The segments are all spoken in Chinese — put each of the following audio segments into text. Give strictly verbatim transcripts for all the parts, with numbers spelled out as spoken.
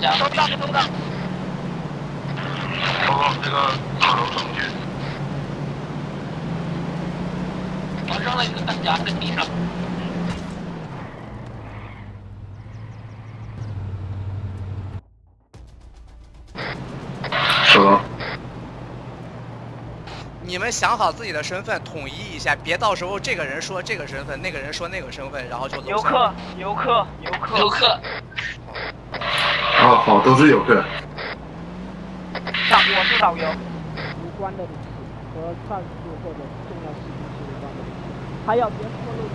家。收到，收到。 哦，那个塔楼中军。 我扔了一个弹夹在地上。 收到。 你们想好自己的身份，统一一下，别到时候这个人说这个身份，那个人说那个身份，然后就游客，游客，游客，游客。 哦，好，都是游客。 导，我是导游。 无关的东西和战术或者重要事情是无关的东西，还有别透露。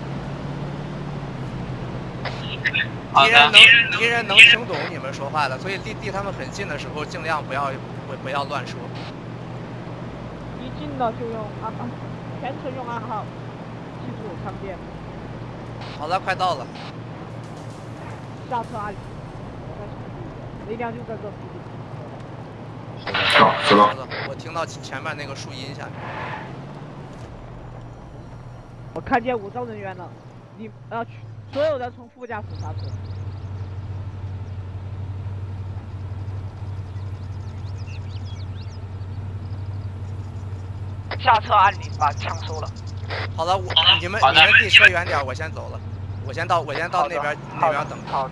敌人能敌人能听懂你们说话的，所以离离他们很近的时候，尽量不要不不要乱说。 一进了就用暗号，全程用暗号，记住看电。 好了，快到了。 下车阿里，我再重复一遍，雷良就在这附近。 好，收到。 我听到前面那个树荫下面。 我看见武装人员了，你呃，所有人从副驾驶下车。 下车按铃，把枪收了。 好了，我你们你们离车远点，我先走了。我先到我先到那边那边等。 好。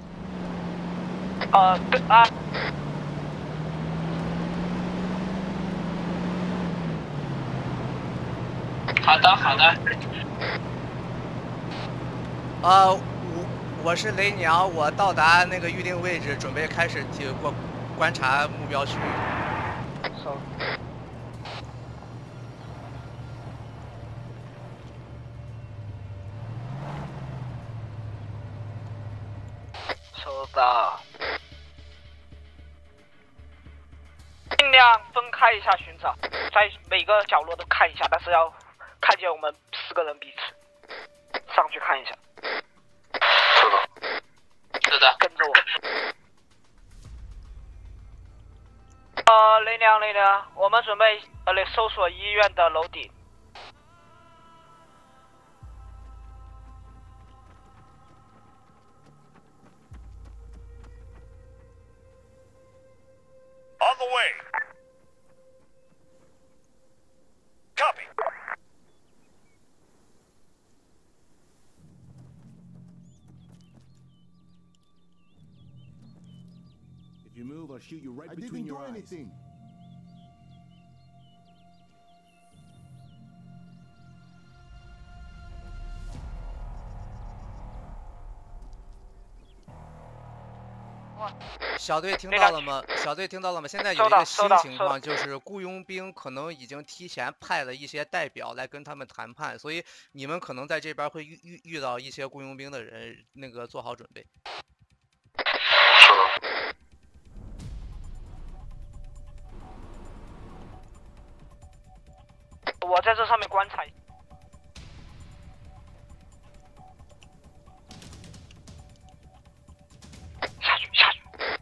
呃，对啊。好的，好的。 呃，我我是雷娘，我到达那个预定位置，准备开始去观观察目标区域。 收。收到。尽量分开一下寻找，在每个角落都看一下，但是要看见我们四个人彼此，上去看一下。 收到。 是的，跟着我。呃，雷良，雷良，我们准备呃搜索医院的楼顶。 On the way. Copy. If you move, I'll shoot you right I between didn't your do eyes. anything. What? 小队听到了吗？小队听到了吗？现在有一个新情况，就是雇佣兵可能已经提前派了一些代表来跟他们谈判，所以你们可能在这边会遇遇遇到一些雇佣兵的人，那个做好准备。 收到。 我在这上面观察。下去，下去。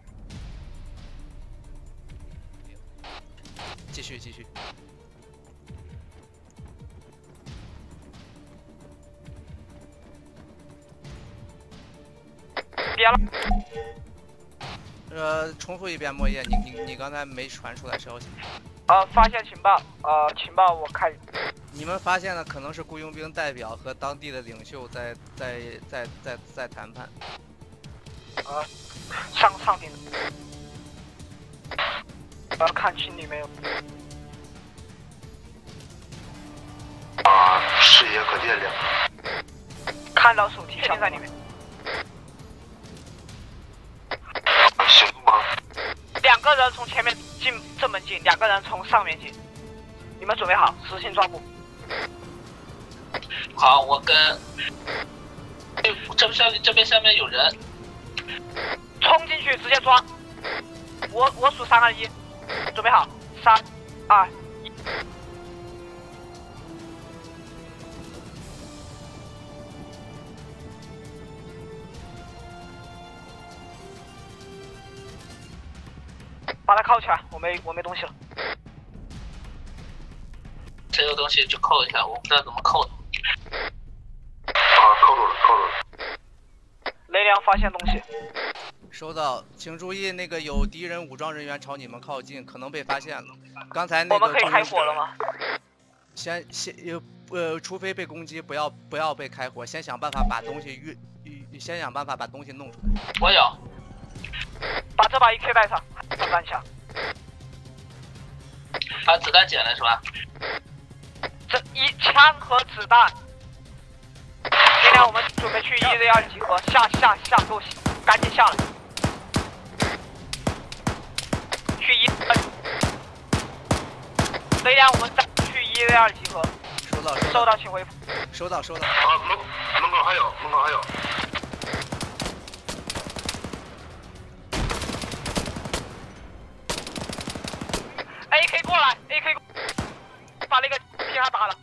继续，继续。 别了。 呃，重复一遍，莫叶，你你你刚才没传出来消息。 呃，发现情报，呃，情报我看。 你们发现的可能是雇佣兵代表和当地的领袖在在在在在谈判。 呃，上上顶。呃，看清里没有。 啊，视野可见亮。 看到手提箱在里面。 行动吗？ 两个人从前面进正门进，两个人从上面进。你们准备好，实行抓捕。好，我跟这下这边下面有人，冲进去直接抓。我我数三二一，准备好，三二一。把它铐起来，我没我没东西了。谁有东西就扣一下，我不知道怎么扣的。 啊，扣住了，扣住了。 雷良发现东西。 收到，请注意，那个有敌人武装人员朝你们靠近，可能被发现了。刚才那个我们可以开火了吗？ 先先呃呃，除非被攻击，不要不要被开火，先想办法把东西运运，先想办法把东西弄出来。 我有。 把这把 E K 带上，子弹枪。 把子弹捡了是吧？ 这一枪和子弹。今天我们准备去 E Z 二集合，下下下，给我赶紧下来。去一，雷良，我们再去 E Z 二集合。 收到， 收到，请回复。 收到，收到。 啊，门门口还有，门口还有。 A K 过来 ，A K 把那个皮卡打了。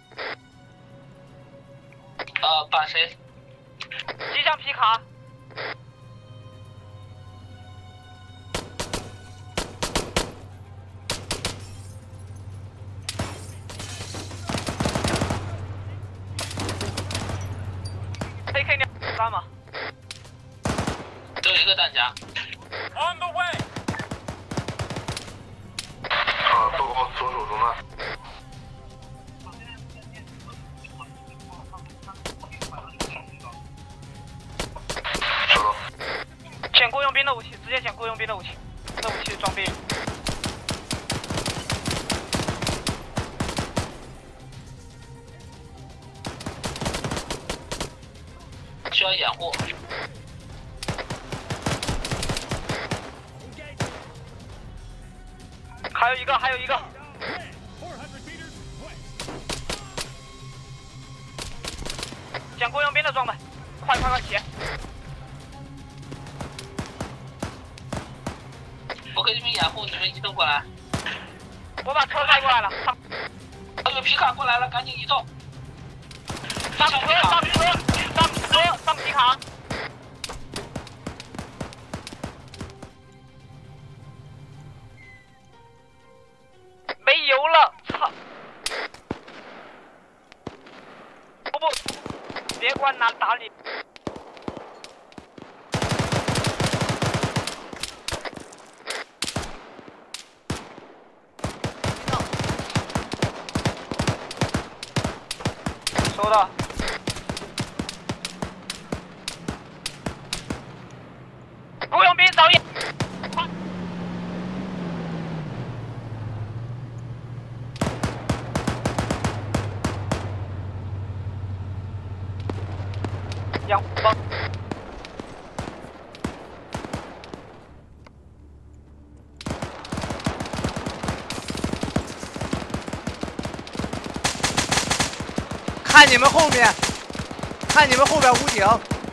呃，把谁？ 机枪皮卡。A K 你干嘛？ 只有一个弹夹。 On the way. 啊，报告左手中弹。收到。 捡雇佣兵的武器，直接捡雇佣兵的武器，这武器装备。 需要掩护。 还有一个，还有一个。捡雇佣兵的装备，快快快捡！ 我给你们掩护，你们移动过来。 我把车开过来了。 还有皮卡过来了，赶紧移动。 上车，上车，上车，上皮卡。 没油了，操！不不，别管哪打你。收到。雇佣兵找野。 阳光。 看你们后面，看你们后边屋顶，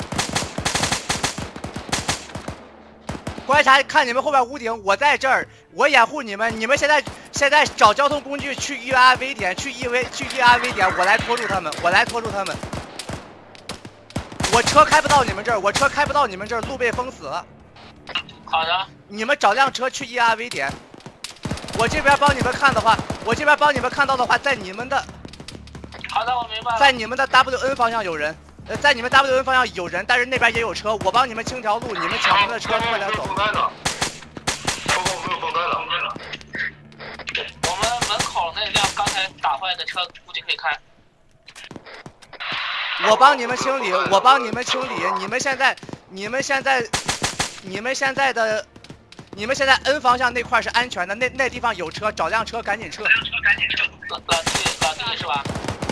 观察看你们后边屋顶，我在这儿，我掩护你们。你们现在现在找交通工具去 E R V 点，去 E V 去 E R V 点，我来拖住他们，我来拖住他们。 我车开不到你们这儿，我车开不到你们这儿，路被封死了。 好的。 你们找辆车去 E R V 点。我这边帮你们看的话，我这边帮你们看到的话，在你们的。 好的，我明白了。 在你们的 W N 方向有人，呃，在你们 W N 方向有人，但是那边也有车，我帮你们清条路，你们抢他们的车，快点走。 报告没有封弹了。 我们门口那辆刚才打坏的车估计可以开。 我帮你们清理，我帮你们清理。你们现在，你们现在，你们现在的，你们现在 N 方向那块是安全的，那那地方有车，找辆车赶紧撤。 车赶紧撤。老老弟，老弟是吧？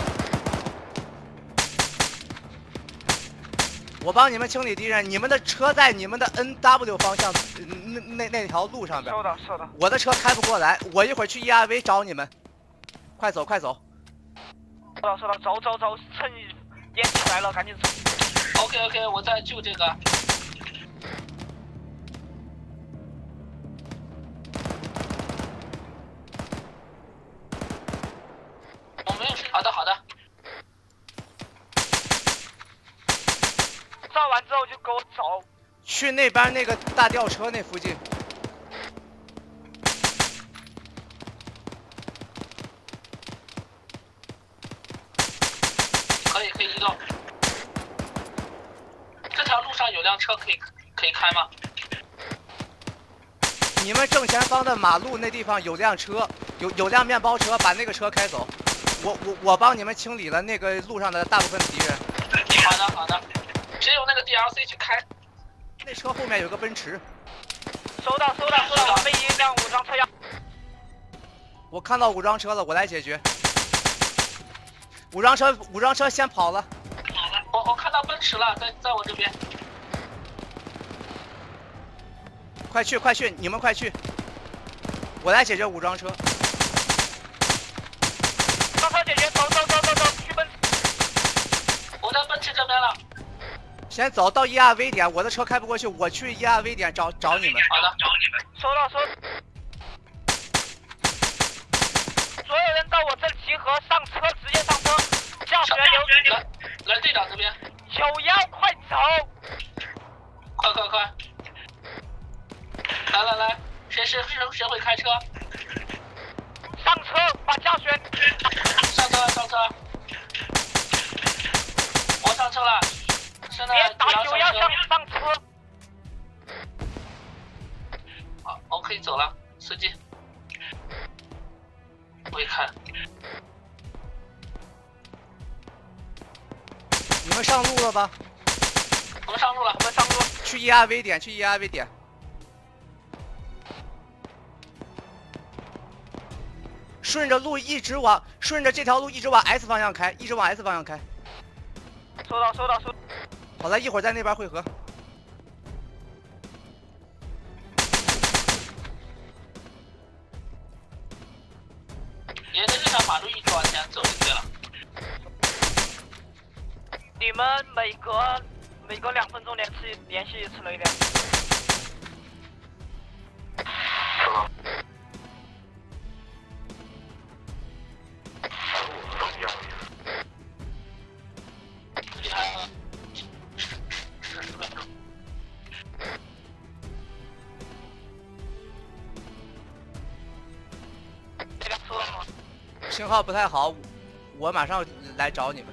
我帮你们清理敌人，你们的车在你们的 N W 方向那那那条路上边。 收到，收到。 我的车开不过来，我一会儿去 E R V 找你们。快走，快走。 收到，收到，走走走，趁你。 烟起来了，赶紧走。 OK OK， 我在救这个。我没有。好的好的。 照完之后就给我走。 去那边那个大吊车那附近。 可以可以移动。这条路上有辆车可以可以开吗？ 你们正前方的马路那地方有辆车，有有辆面包车，把那个车开走。我我我帮你们清理了那个路上的大部分敌人。 好的好的，只有那个 D L C 去开。 那车后面有个奔驰。 收到收到收到，被一辆武装车压。 我看到武装车了，我来解决。武装车武装车先跑了。 我我看到奔驰了，在在我这边。 快去快去，你们快去！我来解决武装车。 上车解决，走走走走走，去奔驰。 我在奔驰这边了。 先走到 E R V 点，我的车开不过去，我去 E R V 点找找你们。 好的，找你们。 收到收。所有人到我这集合，上车直接上车。驾驶员留。 来来队长这边。 九幺，快走！ 快快快！来来来，谁谁谁谁会开车？ 上车，把驾驶员。 上车上车。我上车了。现在别打九幺，上上车。 好，我可以走了，司机。我一看。 你们上路了吧？ 我们上路了， 我们上路。 去 E R V 点，去 E R V 点。顺着路一直往，顺着这条路一直往 S 方向开，一直往 S 方向开。 收到，收到，收到。 好了，一会儿在那边汇合。 沿着这条马路一直往前走就对了。 你们每隔每隔两分钟联系联系一次雷电。 收到。 厉害了，十分钟。 这辆车吗？ 信号不太好，我马上来找你们。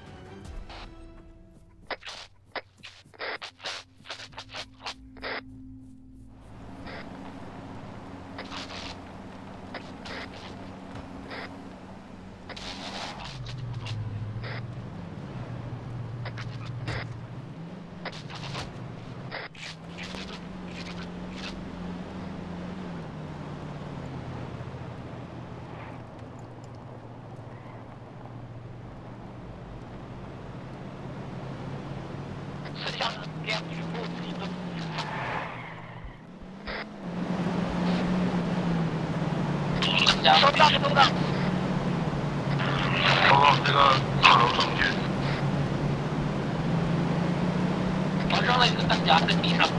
剩下的两局不自己蹲。收到，收到。 报告，这个塔楼中军。 我扔了一个弹夹在地上。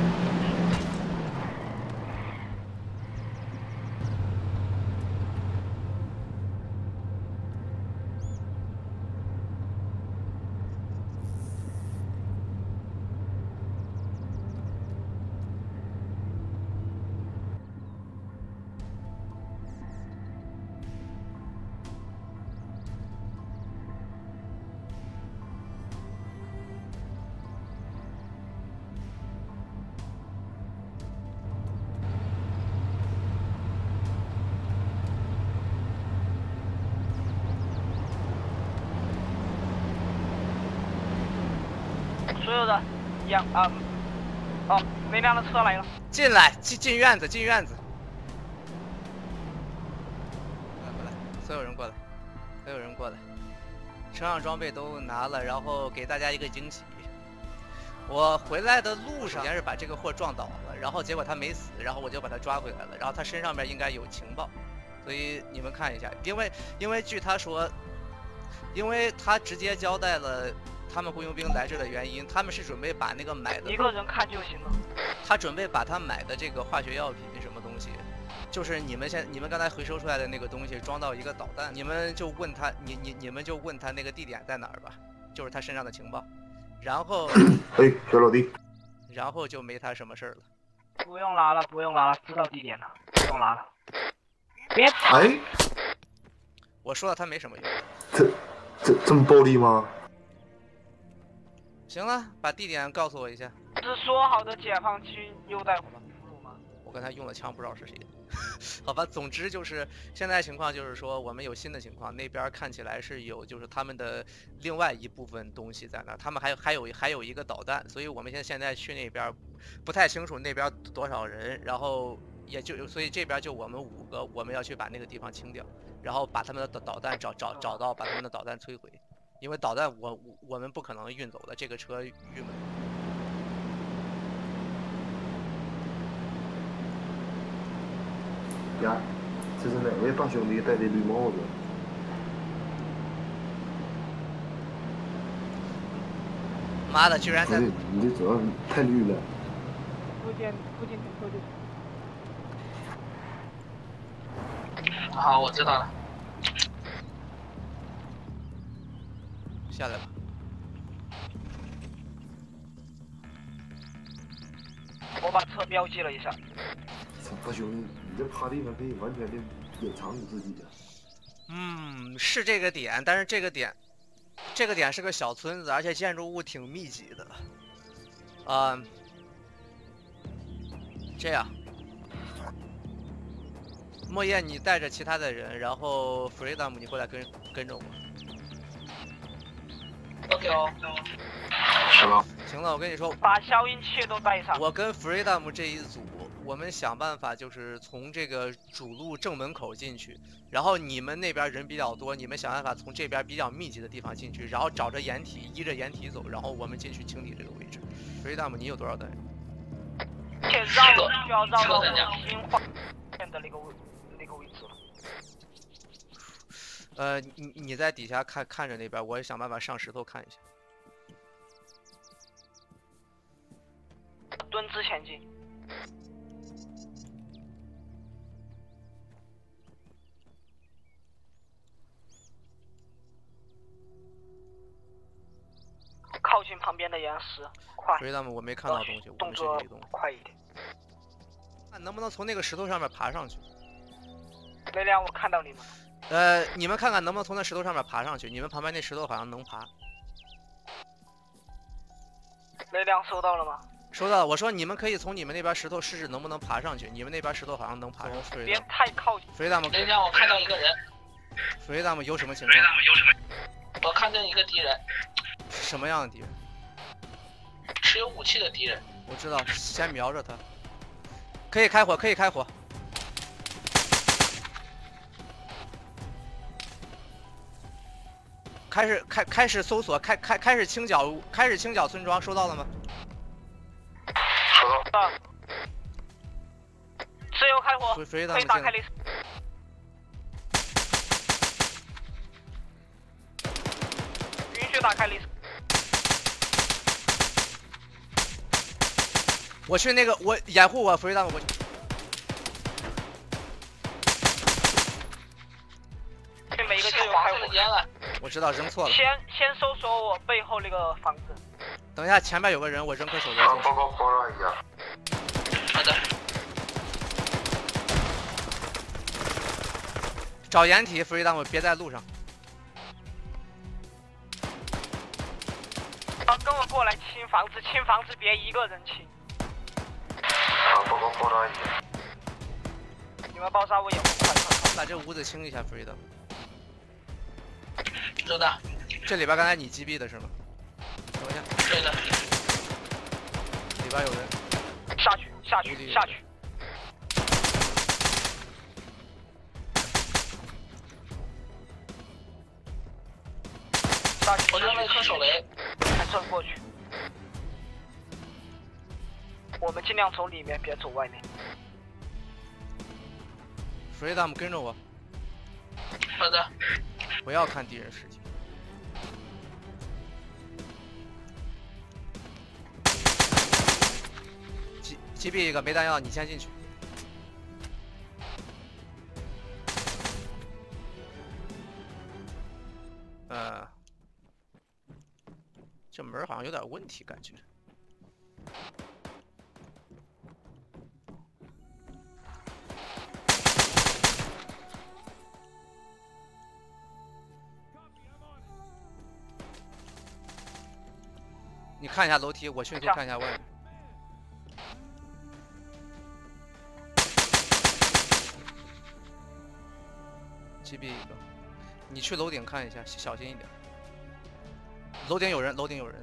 所有的，一样啊。哦，那辆的车来了。 进来，进进院子，进院子。过来过来，所有人过来，所有人过来。车上装备都拿了，然后给大家一个惊喜。我回来的路上，先是把这个货撞倒了，然后结果他没死，然后我就把他抓回来了。然后他身上面应该有情报，所以你们看一下，因为因为据他说，因为他直接交代了他们雇佣兵来这的原因，他们是准备把那个买的一个人看就行了。 他准备把他买的这个化学药品什么东西，就是你们现你们刚才回收出来的那个东西装到一个导弹，你们就问他，你你你们就问他那个地点在哪儿吧，就是他身上的情报，然后， 哎，小老弟， 然后就没他什么事儿了。 不用拉了，不用拉了，知道地点了，不用拉了。别吵！ 哎， 我说了他没什么用。 这这这么暴力吗？ 行了，把地点告诉我一下。 是说好的解放军优待俘虏吗？ 我刚才用的枪不知道是谁的。好吧，总之就是现在情况就是说，我们有新的情况，那边看起来是有就是他们的另外一部分东西在那儿，他们还有还有还有一个导弹，所以我们现现在去那边不太清楚那边多少人，然后也就所以这边就我们五个，我们要去把那个地方清掉，然后把他们的导导弹找找找到，把他们的导弹摧毁，因为导弹我我我们不可能运走的，这个车郁闷。 呀，这是哪位大兄弟戴的绿帽子？ 妈的，居然在！ 你这主要太绿了。 附近附近停车就。 好，我知道了。 下来吧。 我把车标记了一下。 大兄弟，你这趴地方可以完全的隐藏你自己啊。 嗯，是这个点，但是这个点，这个点是个小村子，而且建筑物挺密集的。啊、呃，这样，莫叶，你带着其他的人，然后 Freedom 你过来跟跟着我。 OK 哦。 是吧？ 行了，我跟你说， 把消音器都带上。 我跟 Freedom 这一组。我们想办法，就是从这个主路正门口进去，然后你们那边人比较多，你们想办法从这边比较密集的地方进去，然后找着掩体，依着掩体走，然后我们进去清理这个位置。Freedom，你有多少弹？ 且绕就要绕到新化线的那个位那个位置了。 呃，你你在底下看看着那边，我也想办法上石头看一下。 蹲姿前进。靠近旁边的岩石，快！ 所以他们我没看到东西， 动作快一点。 看能不能从那个石头上面爬上去。 雷亮，我看到你们。 呃，你们看看能不能从那石头上面爬上去？你们旁边那石头好像能爬。 雷亮收到了吗？ 收到了。我说你们可以从你们那边石头试试能不能爬上去。你们那边石头好像能爬上去。 别太靠近。 所以他们。 雷亮，我看到一个人。 所以他们有什么情况？ 有什么？我看见一个敌人。 什么样的敌人？ 持有武器的敌人。 我知道，先瞄着他。可以开火，可以开火。开始开开始搜索，开开开始清剿，开始清剿村庄，收到了吗？ 收到。 自由开火， 可以打开雷。允许打开雷。 我去那个，我掩护我，福瑞大我。 每一个就有开火烟了。 我知道扔错了。 先先搜索我背后那个房子。 等一下，前面有个人，我扔颗手榴进去。报告报告一下。 好的。 找掩体，福瑞大我别在路上。 啊，跟我过来清房子，清房子别一个人清。 报告报告一下。 你们包扎我掩护，快快快！ 把这屋子清一下 ，Freedom。 知道。 这里边刚才你击毙的是吗？等一下。 对的。 里边有人。 下去下去下去。下去。 我扔了一颗手雷。 开车过去。我们尽量走里面，别走外面。 Freedom 跟着我。 好的。 不要看敌人尸体。击击毙一个，没弹药，你先进去。呃，这门好像有点问题，感觉。你看一下楼梯，我迅速看一下外面。 击毙一个。你去楼顶看一下，小心一点。楼顶有人，楼顶有人。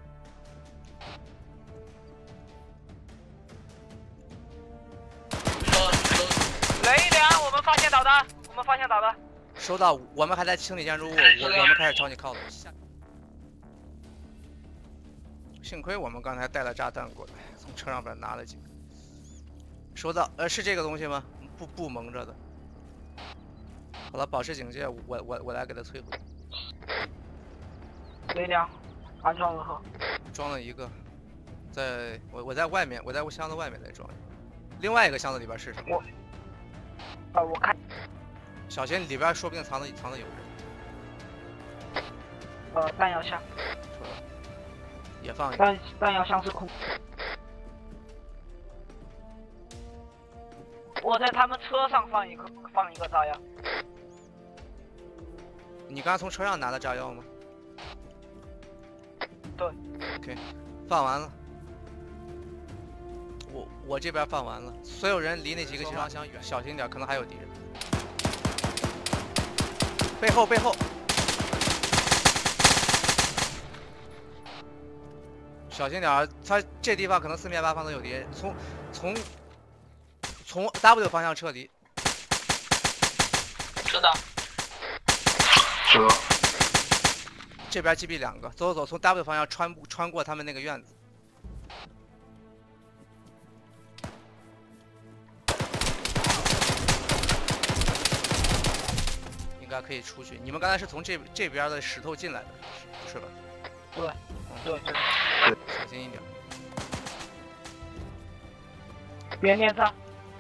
雷良，我们发现导弹，我们发现导弹。 收到，我们还在清理建筑物，我我们开始朝你靠拢。幸亏我们刚才带了炸弹过来，从车上边拿了几个。收到，呃，是这个东西吗？不不蒙着的。好了，保持警戒，我我我来给他摧毁。 雷良，安装如何？ 装了一个，在我我在外面，我在箱子外面再装一个。另外一个箱子里边是什么？ 我，啊，我看。 小心里边说不定藏的藏的有人。 呃，弹药箱。 说了，也放一个。 弹弹药箱是空。我在他们车上放一个放一个炸药。 你刚刚从车上拿的炸药吗？ 对。 OK， 放完了。我我这边放完了，所有人离那几个集装箱远，小心点，可能还有敌人。背后背后，小心点，他这地方可能四面八方都有敌人，从从从 W 方向撤离。 知道。 知道。 这边击毙两个，走走走，从 W 方向穿穿过他们那个院子。应该可以出去。你们刚才是从这这边的石头进来的，是吧？ 对，对对。 小心一点。 别念上。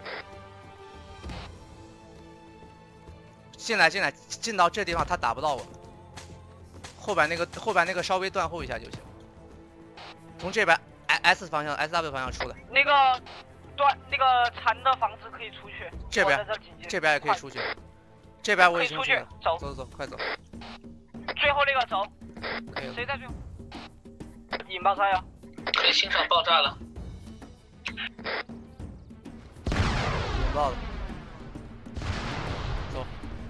进来进来，进到这地方他打不到我。后边那个后边那个稍微断后一下就行。从这边 S 方向 S W 方向出来。 那个断那个残的房子可以出去。 这边这, 这边也可以出去。这边我已经出去了。走走走走，快走。 最后那个走。 可以了。 谁在最后？引爆炸药。 可以欣赏爆炸了。 引爆了。走。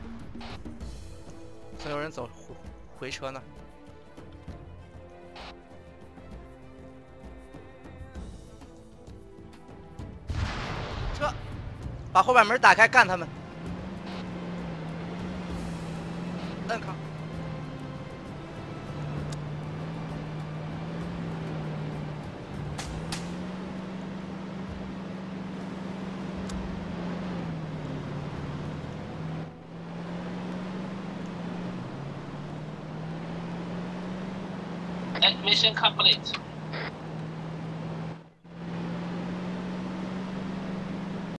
所有人走回回车那。车，把后边门打开，干他们。摁康。 哎 ，Mission complete。